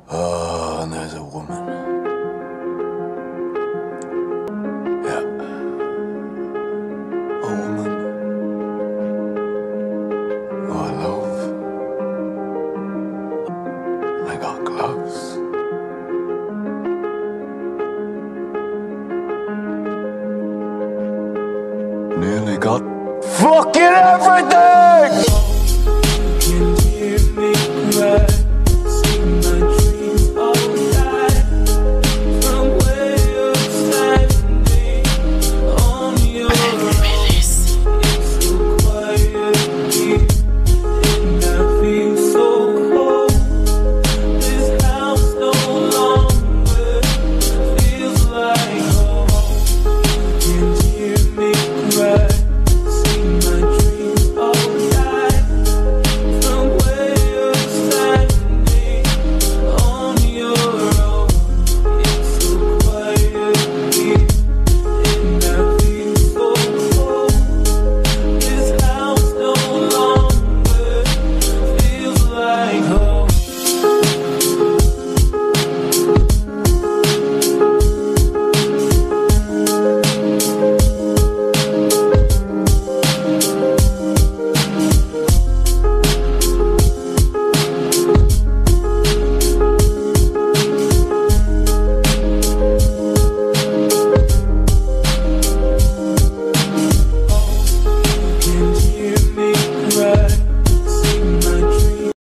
Oh, and there's a woman. Yeah. A woman who I love. I got close. Nearly got fucking everything!